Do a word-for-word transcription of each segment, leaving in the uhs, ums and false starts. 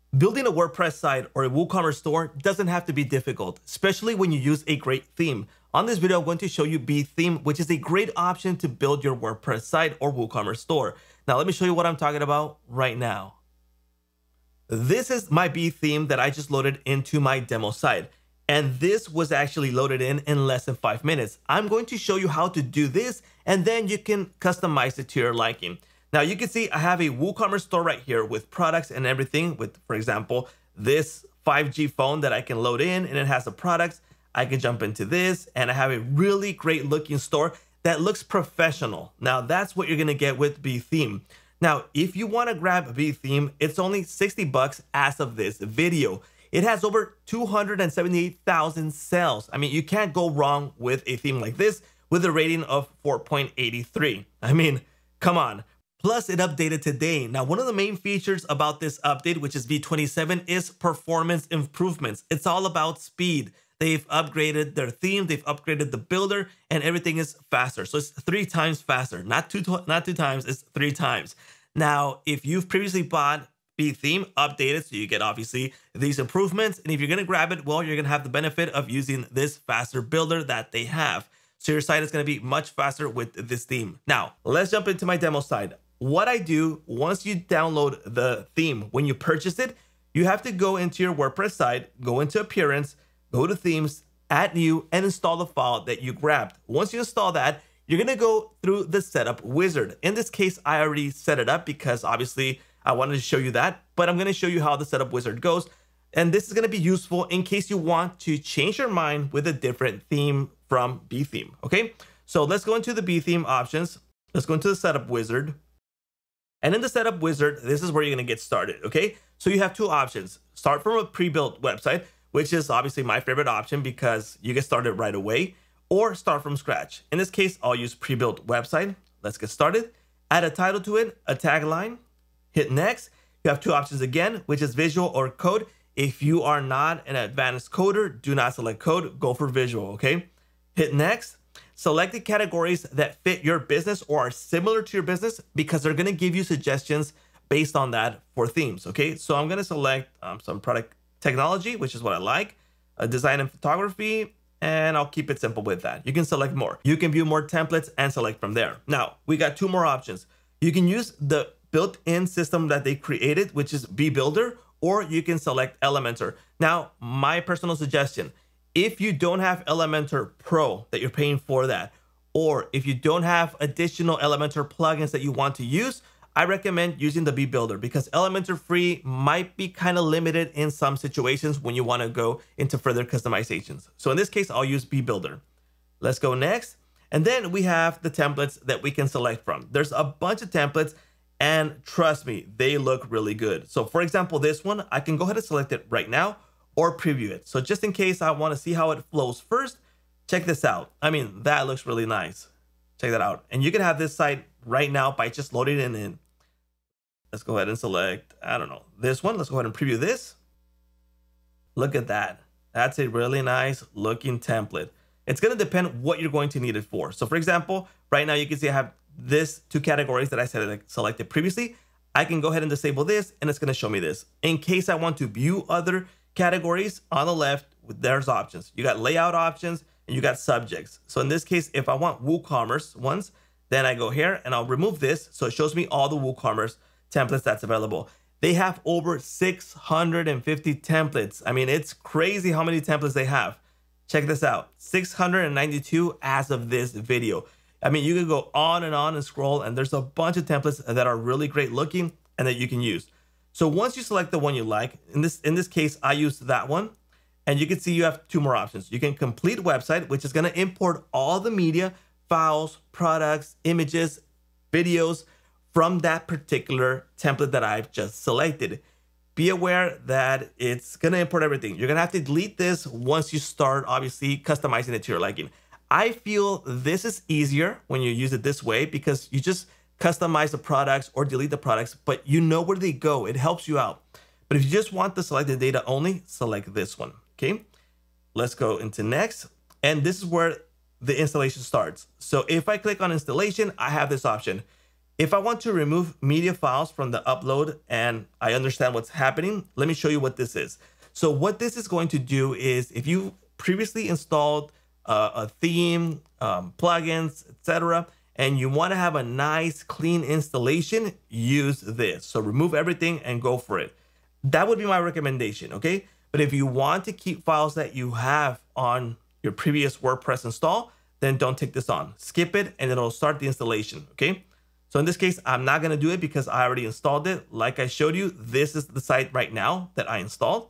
Building a WordPress site or a WooCommerce store doesn't have to be difficult, especially when you use a great theme. On this video, I'm going to show you BeTheme, which is a great option to build your WordPress site or WooCommerce store. Now, let me show you what I'm talking about right now. This is my BeTheme that I just loaded into my demo site. And this was actually loaded in in less than five minutes. I'm going to show you how to do this, and then you can customize it to your liking. Now you can see I have a WooCommerce store right here with products and everything with, for example, this five G phone that I can load in and it has the products. I can jump into this and I have a really great looking store that looks professional. Now that's what you're gonna get with BeTheme. Now, if you wanna grab BeTheme, it's only sixty bucks as of this video. It has over two hundred seventy-eight thousand sales. I mean, you can't go wrong with a theme like this with a rating of four point eight three. I mean, come on. Plus, it updated today. Now, one of the main features about this update, which is V twenty-seven, is performance improvements. It's all about speed. They've upgraded their theme, they've upgraded the builder, and everything is faster. So it's three times faster. Not two, not two times, it's three times. Now, if you've previously bought BeTheme, updated, so you get obviously these improvements. And if you're gonna grab it, well, you're gonna have the benefit of using this faster builder that they have. So your site is gonna be much faster with this theme. Now, let's jump into my demo site. What I do once you download the theme, when you purchase it, you have to go into your WordPress site, go into Appearance, go to Themes, Add New, and install the file that you grabbed. Once you install that, you're gonna go through the setup wizard. In this case, I already set it up because obviously I wanted to show you that, but I'm gonna show you how the setup wizard goes. And this is gonna be useful in case you want to change your mind with a different theme from BeTheme, okay? So let's go into the BeTheme options. Let's go into the setup wizard. And in the setup wizard, this is where you're gonna get started, okay? So you have two options. Start from a pre-built website, which is obviously my favorite option because you get started right away, or start from scratch. In this case, I'll use pre-built website. Let's get started. Add a title to it, a tagline, hit next. You have two options again, which is visual or code. If you are not an advanced coder, do not select code, go for visual, okay? Hit next. Select the categories that fit your business or are similar to your business because they're gonna give you suggestions based on that for themes, okay? So I'm gonna select um, some product technology, which is what I like, uh, design and photography, and I'll keep it simple with that. You can select more. You can view more templates and select from there. Now, we got two more options. You can use the built-in system that they created, which is BeBuilder, or you can select Elementor. Now, my personal suggestion, if you don't have Elementor Pro that you're paying for that, or if you don't have additional Elementor plugins that you want to use, I recommend using the BeBuilder because Elementor Free might be kind of limited in some situations when you want to go into further customizations. So in this case, I'll use BeBuilder. Let's go next. And then we have the templates that we can select from. There's a bunch of templates and trust me, they look really good. So for example, this one, I can go ahead and select it right now or preview it. So just in case I want to see how it flows first, check this out. I mean, that looks really nice. Check that out. And you can have this site right now by just loading it in. Let's go ahead and select, I don't know, this one. Let's go ahead and preview this. Look at that. That's a really nice looking template. It's going to depend what you're going to need it for. So for example, right now you can see I have this two categories that I selected previously. I can go ahead and disable this and it's going to show me this. In case I want to view other categories, on the left, there's options. You got layout options and you got subjects. So in this case, if I want WooCommerce ones, then I go here and I'll remove this. So it shows me all the WooCommerce templates that's available. They have over six hundred fifty templates. I mean, it's crazy how many templates they have. Check this out, six hundred ninety-two as of this video. I mean, you can go on and on and scroll and there's a bunch of templates that are really great looking and that you can use. So once you select the one you like, in this, in this case, I used that one, and you can see you have two more options. You can complete website, which is gonna import all the media, files, products, images, videos from that particular template that I've just selected. Be aware that it's gonna import everything. You're gonna have to delete this once you start, obviously, customizing it to your liking. I feel this is easier when you use it this way because you just customize the products or delete the products, but you know where they go. It helps you out. But if you just want the selected data only, select this one, okay? Let's go into next. And this is where the installation starts. So if I click on installation, I have this option. If I want to remove media files from the upload and I understand what's happening, let me show you what this is. So what this is going to do is if you previously installed uh, a theme, um, plugins, et cetera, and you want to have a nice clean installation, use this. So remove everything and go for it. That would be my recommendation, okay? But if you want to keep files that you have on your previous WordPress install, then don't take this on. Skip it and it'll start the installation, okay? So in this case, I'm not gonna do it because I already installed it. Like I showed you, this is the site right now that I installed.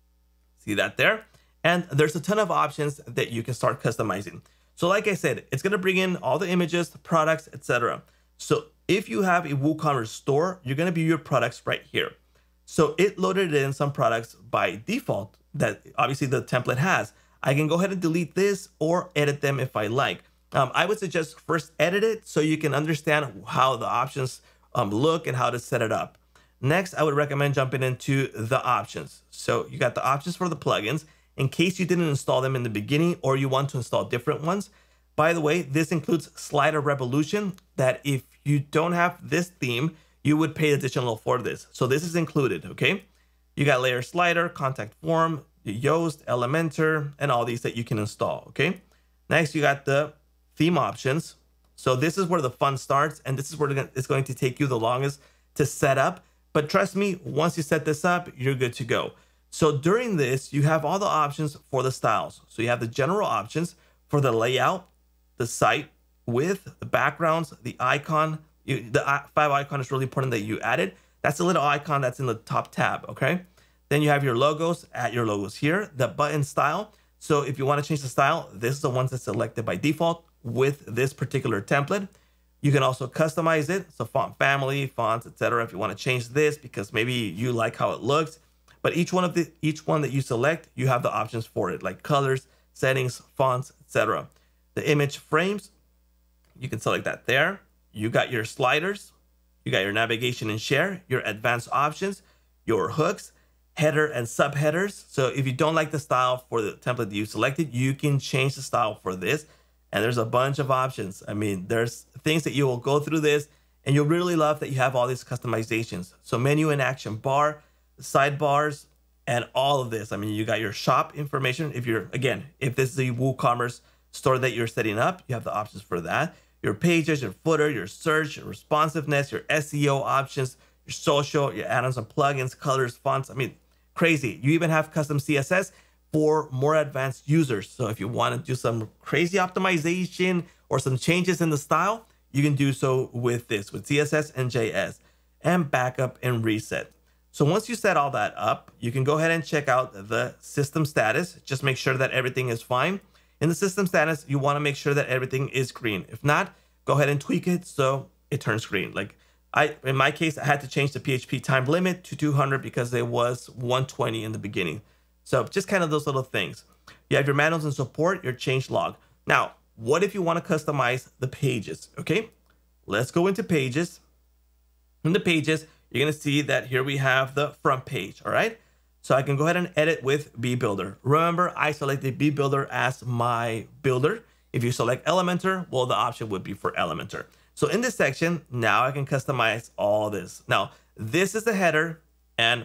See that there? And there's a ton of options that you can start customizing. So like I said, it's gonna bring in all the images, the products, et cetera. So if you have a WooCommerce store, you're gonna view your products right here. So it loaded in some products by default that obviously the template has. I can go ahead and delete this or edit them if I like. Um, I would suggest first edit it so you can understand how the options um, look and how to set it up. Next, I would recommend jumping into the options. So you got the options for the plugins in case you didn't install them in the beginning or you want to install different ones. By the way, this includes Slider Revolution that if you don't have this theme, you would pay additional for this. So this is included, okay? You got Layer Slider, Contact Form, Yoast, Elementor, and all these that you can install, okay? Next, you got the theme options. So this is where the fun starts, and this is where it's going to take you the longest to set up. But trust me, once you set this up, you're good to go. So during this, you have all the options for the styles. So you have the general options for the layout, the site width, the backgrounds, the icon. You, the five icon is really important that you added. That's a little icon that's in the top tab, okay? Then you have your logos, add your logos here, the button style. So if you want to change the style, this is the ones that's selected by default with this particular template. You can also customize it. So font family, fonts, et cetera. If you want to change this because maybe you like how it looks, but each one of the each one that you select, you have the options for it, like colors, settings, fonts, et cetera. The image frames, you can select that there. You got your sliders, you got your navigation and share, your advanced options, your hooks, header and subheaders. So if you don't like the style for the template that you selected, you can change the style for this. And there's a bunch of options. I mean, there's things that you will go through this and you'll really love that you have all these customizations. So menu and action bar, sidebars, and all of this. I mean, you got your shop information. If you're, again, if this is a WooCommerce store that you're setting up, you have the options for that. Your pages, your footer, your search, your responsiveness, your S E O options, your social, your add-ons and plugins, colors, fonts. I mean, crazy. You even have custom C S S for more advanced users. So if you want to do some crazy optimization or some changes in the style, you can do so with this, with C S S and J S, and backup and reset. So once you set all that up, you can go ahead and check out the system status. Just make sure that everything is fine. In the system status, you want to make sure that everything is green. If not, go ahead and tweak it so it turns green. Like I, in my case, I had to change the P H P time limit to two hundred because it was one twenty in the beginning. So just kind of those little things. You have your manuals and support, your change log. Now, what if you want to customize the pages? Okay, let's go into pages. In the pages, you're going to see that here we have the front page. All right. So I can go ahead and edit with BeBuilder. Remember, I selected BeBuilder as my builder. If you select Elementor, well, the option would be for Elementor. So in this section, now I can customize all this. Now, this is the header and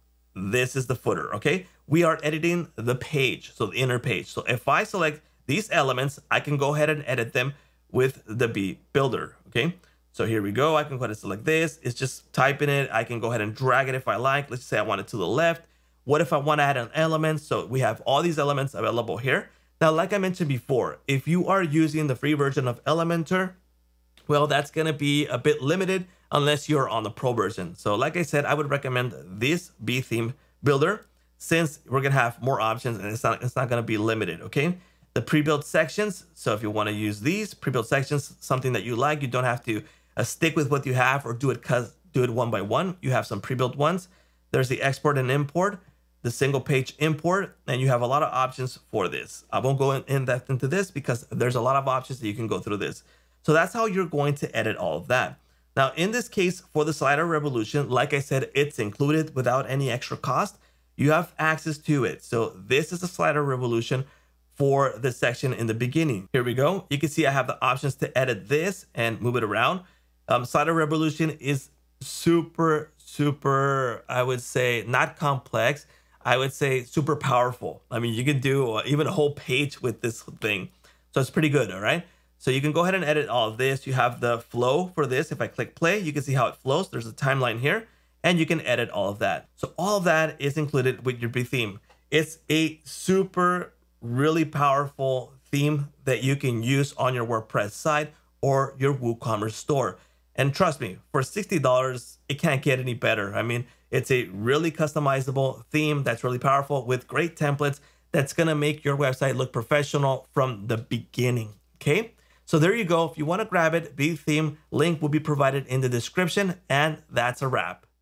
this is the footer, okay? We are editing the page, so the inner page. So if I select these elements, I can go ahead and edit them with the BeBuilder, okay? So here we go. I can go ahead and select this. It's just typing it. I can go ahead and drag it if I like. Let's say I want it to the left. What if I want to add an element? So we have all these elements available here. Now, like I mentioned before, if you are using the free version of Elementor, well, that's going to be a bit limited unless you're on the pro version. So like I said, I would recommend this BeTheme builder since we're going to have more options and it's not, it's not going to be limited, okay? The pre-built sections. So if you want to use these pre-built sections, something that you like, you don't have to uh, stick with what you have or do it, do it one by one. You have some pre-built ones. There's the export and import, the single page import, and you have a lot of options for this. I won't go in, in depth into this because there's a lot of options that you can go through this. So that's how you're going to edit all of that. Now, in this case, for the Slider Revolution, like I said, it's included without any extra cost. You have access to it. So this is the Slider Revolution for the section in the beginning. Here we go. You can see I have the options to edit this and move it around. Um, Site Revolution is super, super, I would say, not complex. I would say super powerful. I mean, you can do even a whole page with this thing. So it's pretty good, all right? So you can go ahead and edit all of this. You have the flow for this. If I click play, you can see how it flows. There's a timeline here, and you can edit all of that. So all of that is included with your BeTheme. It's a super, really powerful theme that you can use on your WordPress site or your WooCommerce store. And trust me, for sixty dollars, it can't get any better. I mean, it's a really customizable theme that's really powerful with great templates that's gonna make your website look professional from the beginning, okay? So there you go. If you wanna grab it, BeTheme, link will be provided in the description, and that's a wrap.